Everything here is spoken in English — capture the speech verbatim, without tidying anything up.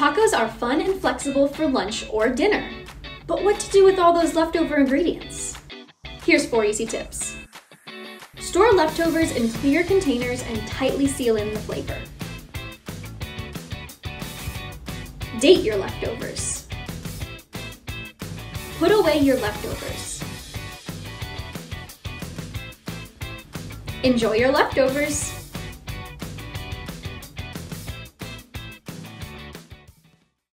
Tacos are fun and flexible for lunch or dinner. But what to do with all those leftover ingredients? Here's four easy tips. Store leftovers in clear containers and tightly seal in the flavor. Date your leftovers. Put away your leftovers. Enjoy your leftovers.